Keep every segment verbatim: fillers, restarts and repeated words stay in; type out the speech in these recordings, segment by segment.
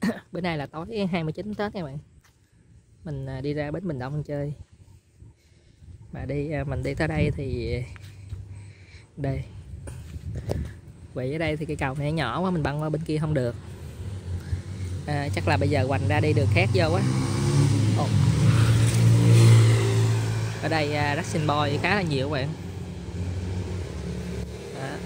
Bữa nay là tối hai mươi chín Tết các bạn. Mình đi ra bến Bình Đông chơi. Mà đi mình đi tới đây thì đây. Vậy ở đây thì cái cầu này nhỏ quá, mình băng qua bên kia không được. À, chắc là bây giờ hoành ra đi đường khác vô quá. Ồ. Ở đây uh, Racing Boy khá là nhiều các bạn. À.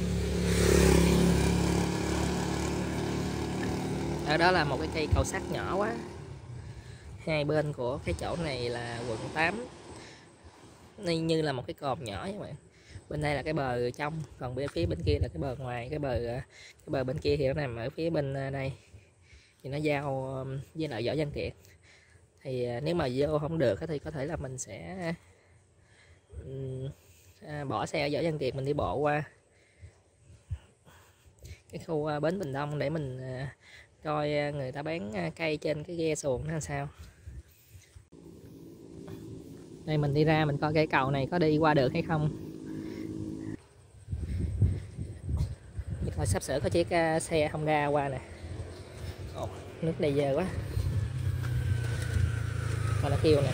Ở đó là một cái cây cầu sắt nhỏ quá. Hai bên của cái chỗ này là quận tám. Đây như là một cái cồn nhỏ các bạn. Bên đây là cái bờ trong, còn bên phía bên kia là cái bờ ngoài. Cái bờ cái bờ bên kia thì nó nằm ở phía bên đây, thì nó giao với lại Võ Văn Kiệt. Thì nếu mà vô không được thì có thể là mình sẽ bỏ xe ở Võ Văn Kiệt, mình đi bộ qua cái khu bến Bình Đông để mình coi người ta bán cây trên cái ghe xuồng nó làm sao. Đây mình đi ra mình coi cái cầu này có đi qua được hay không. Thôi sắp sửa có chiếc xe Honda qua nè. Ồ, nước đầy dơ quá. Coi nó kêu nè.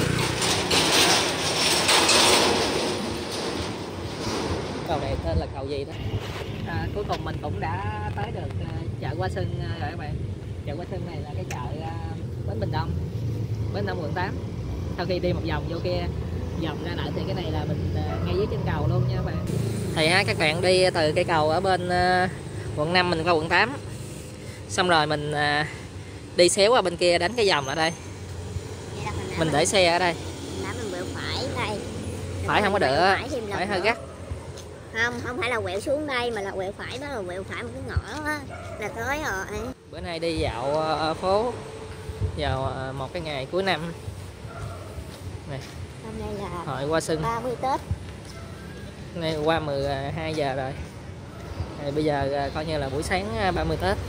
Cầu này tên là cầu gì đó. À, cuối cùng mình cũng đã tới được uh, chợ Hoa Xuân uh, rồi các bạn. Chợ Hoa Xuân này là cái chợ uh, bến Bình Đông, bến Đông quận tám. Sau khi đi một vòng vô kia, vòng ra lại thì cái này là mình uh, ngay dưới chân cầu luôn nha các bạn. Thì ha, các bạn đi từ cây cầu ở bên uh, quận năm mình qua quận tám, xong rồi mình uh, đi xéo qua bên kia đánh cái vòng ở đây. Mình để xe ở đây. Phải đây. Phải không có được, phải hơi gắt. Không, không phải là quẹo xuống đây mà là quẹo phải, đó là quẹo phải một cái ngõ đó, là tới rồi. Bữa nay đi dạo uh, phố vào uh, một cái ngày cuối năm này. Hôm nay là Hội Hoa Xuân ba mươi Tết. Nay qua mười hai giờ rồi. Thì bây giờ uh, coi như là buổi sáng ba mươi Tết.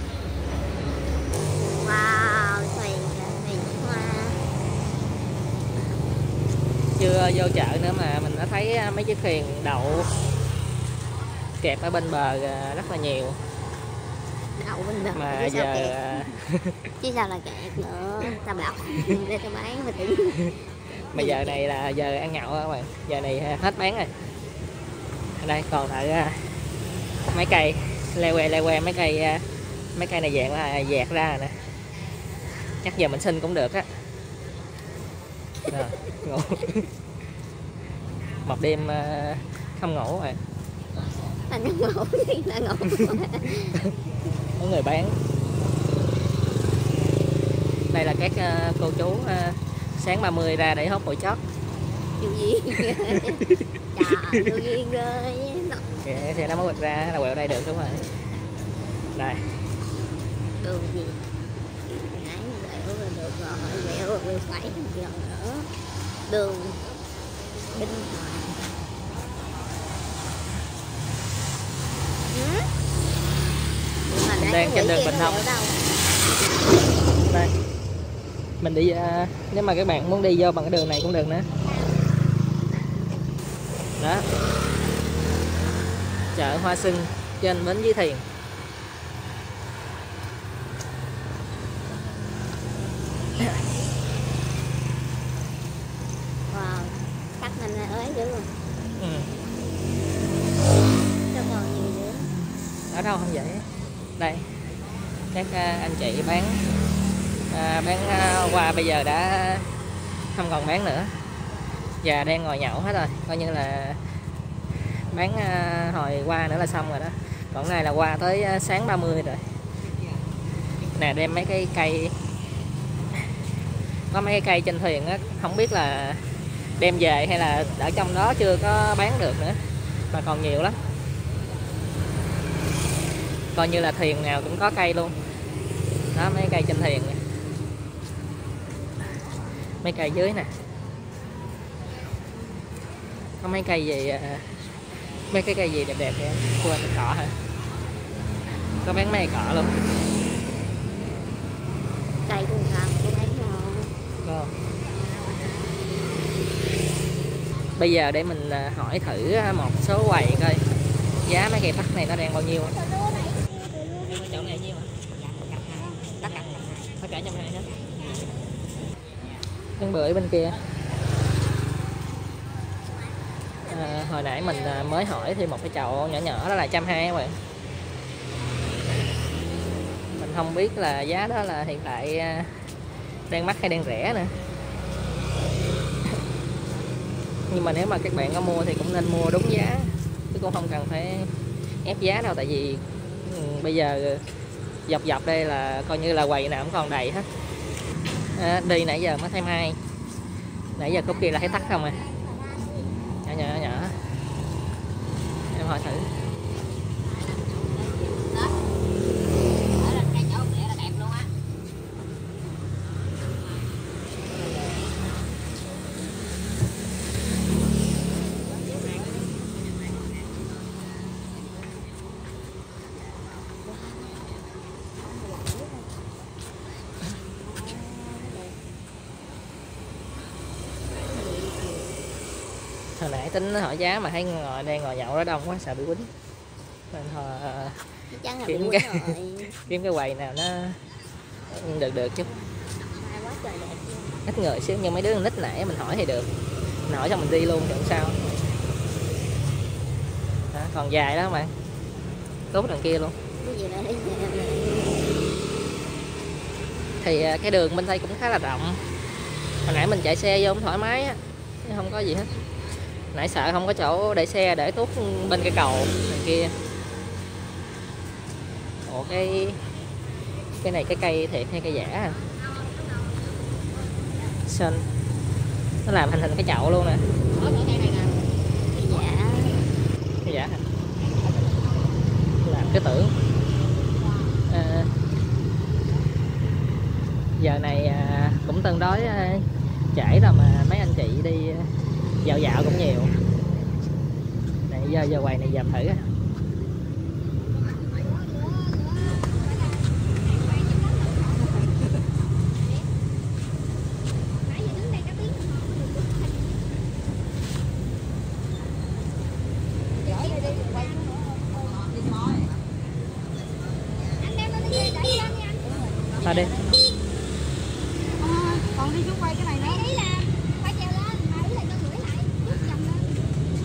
Wow, thuyền thuyền hoa. Chưa vô chợ nữa mà mình đã thấy mấy chiếc thuyền đậu kẹp ở bên bờ rất là nhiều. Đậu bên bờ mà chứ giờ sao chứ sao là kẹp nữa, tao bọc để tao bán mà tự mà giờ này là giờ ăn nhậu các bạn, giờ này hết bán rồi. Ở đây còn lại mấy cây leo que leo que mấy cây mấy cây này dạng là dẹt ra rồi nè, chắc giờ mình xin cũng được á. Rồi, ngủ. Một đêm không ngủ rồi. Anh không ngủ thì là ngủ. Có người bán. Đây là các cô chú sáng ba mươi ra để hốt bụi chót. Điều duyên. Trời, điều duyên ơi. Kìa, xe nó mới quẹt ra là quẹo đây được đúng rồi. Đây. Đường gì? Nãy quẹo là được rồi, quẹo quẹo phải giờ nữa. Đường Bình Hòa. Mình đang trên đường Bình Thông. Đây. Mình đi uh, nếu mà các bạn muốn đi vô bằng cái đường này cũng được nữa. Đó. Chợ Hoa Xuân trên bến Dưới Thiền. Wow, chắc mình là ới dữ rồi. Ừ. Đâu còn gì nữa. Ở đâu không vậy? Đây. Các uh, anh chị bán uh, bán uh, hoa bây giờ đã không còn bán nữa. Và đang ngồi nhậu hết rồi, coi như là bán uh, hồi qua nữa là xong rồi đó. Còn này là qua tới uh, sáng ba mươi rồi. Nè, đem mấy cái cây, có mấy cái cây trên thuyền á, không biết là đem về hay là ở trong đó chưa có bán được nữa, mà còn nhiều lắm. Coi như là thuyền nào cũng có cây luôn. Đó, mấy cây trên thuyền nè. Mấy cây dưới nè. Có mấy cây gì, mấy cái cây gì đẹp đẹp vậy? Quên, cỏ hả? Có bán mấy cỏ luôn. Cây cũng không, tôi thấy không. Có. Bây giờ để mình hỏi thử một số quầy coi giá mấy cây tắc này nó đang bao nhiêu. Chỗ này nhiêu hả? tất cả tất cả trăm hai hết. Trứng bưởi bên kia. À, hồi nãy mình mới hỏi thì một cái chậu nhỏ nhỏ đó là trăm hai các bạn. Mình không biết là giá đó là hiện tại đang mắc hay đang rẻ nữa. Nhưng mà nếu mà các bạn có mua thì cũng nên mua đúng giá, chứ cũng không cần phải ép giá đâu. Tại vì ừ, bây giờ dọc dọc đây là coi như là quầy nào cũng còn đầy hết. À, đi nãy giờ mới thấy mai, nãy giờ khúc kia là thấy tắt không à, nhỏ nhỏ nhỏ. Em hỏi thử. Hồi nãy tính hỏi giá mà thấy ngồi đang ngồi nhậu đó đông quá sợ bị quýnh, nên thôi kiếm cái kiếm cái quầy nào nó được được chút, ít người xíu. Nhưng mấy đứa nít nãy mình hỏi thì được, mình hỏi xong mình đi luôn chẳng sao. Đó, còn dài đó mà tốt đằng kia luôn. Thì cái đường bên đây cũng khá là rộng. Hồi nãy mình chạy xe vô cũng thoải mái á, không có gì hết. Nãy sợ không có chỗ để xe để tuốt bên cái cầu đằng kia. Ủa cái cái này cái cây thiệt hay cây giả à? Xinh. Nó làm hình hình cái chậu luôn nè. Cái giả hả? Làm cái tưởng. À, giờ này à, cũng tương đối à, trễ rồi mà mấy anh chị đi dạo dạo cũng nhiều. Này giờ giờ quầy này dòm thử. Thôi đi. Còn đi xuống quay cái này nữa. Ý là quay trèo lên, mà ý là cho gửi lại, bước chồng lên.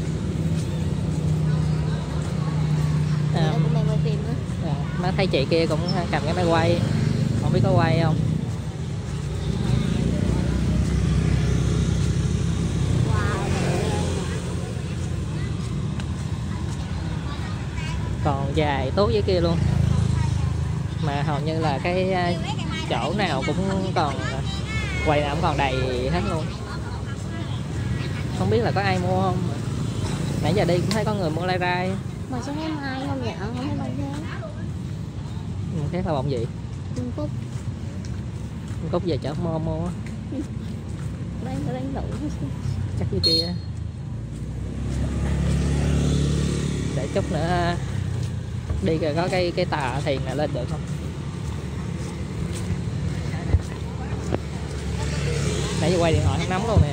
À, cũng đang quay phim nữa. À, má thấy chị kia cũng cầm cái máy quay, không biết có quay không. Còn dài tốt với kia luôn, mà hầu như là cái chỗ nào cũng còn, quầy nào cũng còn đầy hết luôn. Không biết là có ai mua không. Nãy giờ đi cũng thấy có người mua lai rai. Mà sao thấy ai không nhận, không thấy bao nhiêu. Khác là bọng gì? Trung Cúc. Trung Cúc về chợ mua mua. Bán bán lẩu. Chắc dưới kia. Để chút nữa đi coi có cái cái tà thiền này lên được không. Nãy giờ quay điện thoại không nóng luôn nè.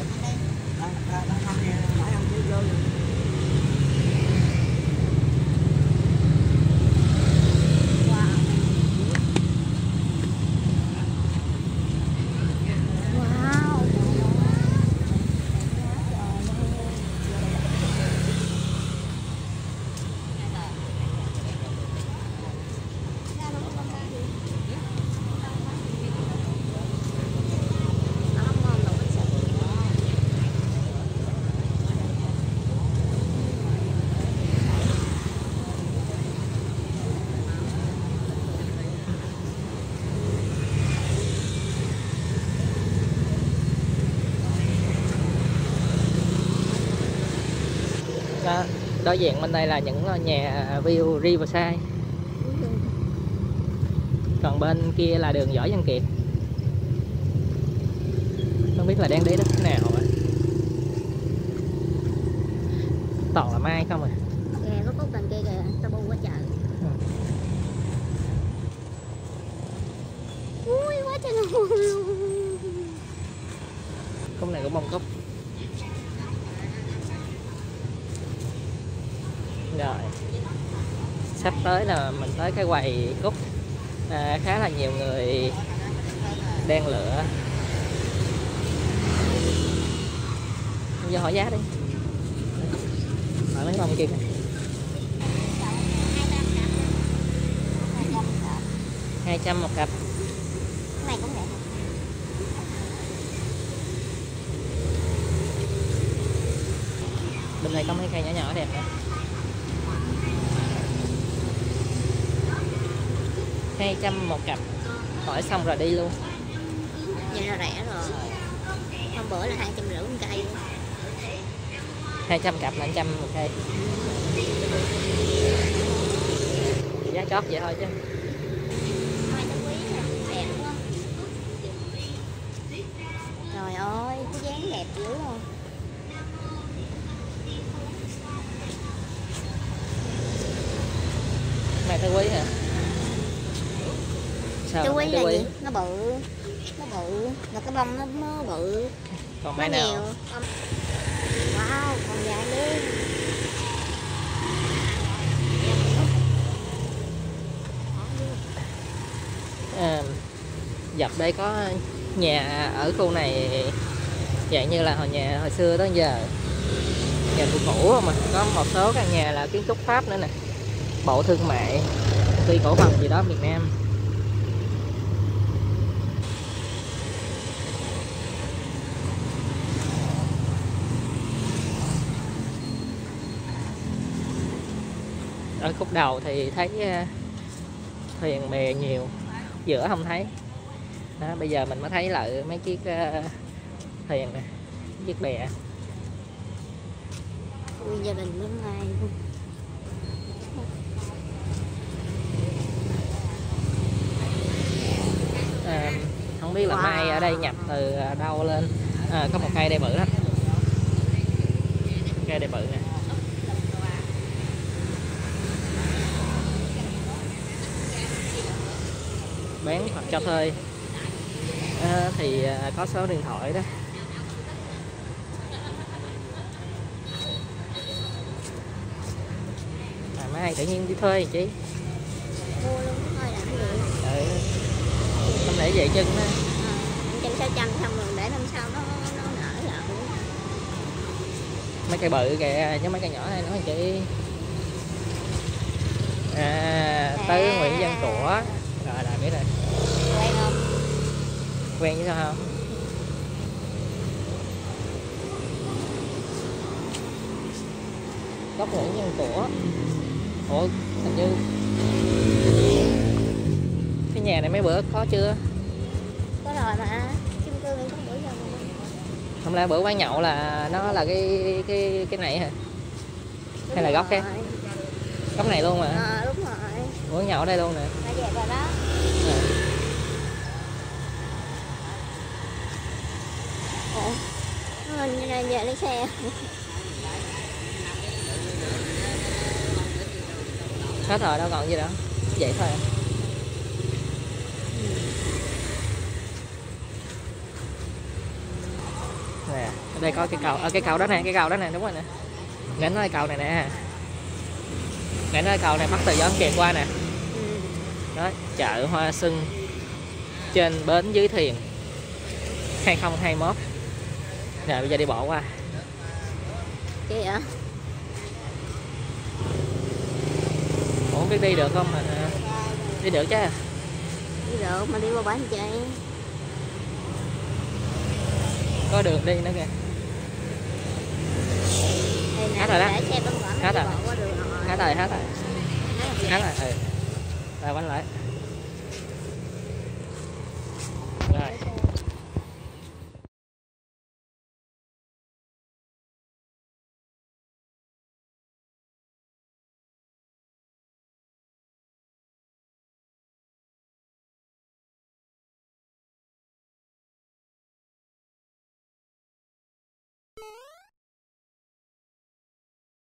Đó, đối diện bên đây là những nhà view Riverside. Còn bên kia là đường Võ Văn Kiệt. Không biết là đang đi đất nào à. Toàn là mai không à. Kìa, có cốt đằng kia kìa, tao bu quá trời. Ừ. Ui, quá trời luôn. Cúc này cũng bông cúc. Rồi sắp tới là mình tới cái quầy cúc. à, khá là nhiều người đang lựa. Giờ hỏi giá đi, hỏi mấy ông kia kìa. hai trăm một cặp. Cái này cũng đẹp. Bên này có mấy cây nhỏ nhỏ đẹp nè. hai trăm một cặp. Hỏi xong rồi đi luôn. Vậy là rẻ rồi. Hôm bữa là hai trăm rưỡi một cây. hai trăm cặp là một trăm một cây. Giá chót vậy thôi chứ. Hai trăm quý nè, đẹp quá. Trời ơi, cái dáng đẹp dữ luôn. Này tứ quý hả? Sao Tứ quý tứ là quý? gì? Nó bự. Nó bự, mà cái bông nó, nó bự. Còn Nó mai nhiều. nào? Wow, còn dài luôn. À, dọc đây có nhà ở khu này dạng như là hồi nhà hồi xưa tới giờ, nhà cũ cũ mà có một số căn nhà là kiến trúc Pháp nữa nè, bộ thương mại, công ty cổ phần gì đó Việt Nam. Ở khúc đầu thì thấy thuyền bè nhiều, giữa không thấy đó, bây giờ mình mới thấy lại mấy chiếc uh, thuyền nè, chiếc bè. Nguyên gia đình bên ngoài luôn. À, không biết là Wow. mai ở đây nhập từ đâu lên. À, có một cây đây bự lắm, cây đây bự nè. Bán hoặc cho thuê à, thì à, có số điện thoại đó. À, mai tự nhiên đi thuê chị. Mua luôn thôi làm gì. Ừ. Không để vậy chân đó. Trăm sáu trăm xong rồi để năm sau nó nó nở lại. Mấy cây bự kìa, chứ mấy cây nhỏ này nói chị. À, tới À. Nguyễn Văn Của. Rồi là biết rồi. Quen không? Quen chứ sao không? Góc Nguyễn Văn Của. Ủa, hình như cái nhà này mấy bữa có chưa? Có rồi mà. Chung cư mình có bữa giờ mà. Không lẽ bữa quán nhậu là nó là cái cái cái này hả? Đúng Hay là góc rồi. khác? Góc này luôn mà. Ờ, đúng rồi. Bữa nhậu ở đây luôn nè. Đã về rồi đó. À. Ủa? Mình giờ về lấy xe. Hết rồi đâu còn gì đâu. Vậy thôi. Nè, ở đây có cái cầu, ở cái cầu đó nè, cái cầu đó nè, đúng rồi nè. Nè nó là cầu này nè. Nè nó là cầu này bắt từ gió kèm qua nè. Ừ. Đó, chợ Hoa Xuân trên bến dưới thuyền hai không hai mốt. Rồi bây giờ đi bộ qua. Kìa vậy? Ủa không biết đi được không mà đi được chứ. Đi được mà đi qua bển chơi. Có đường đi nữa kìa. Đây nè, Hết rồi đó. để xe bên ngoài Hết đi rồi. bộ qua đường rồi. Hết rồi, hết rồi. Hết rồi. Hết rồi. Ừ. Rồi quánh lại.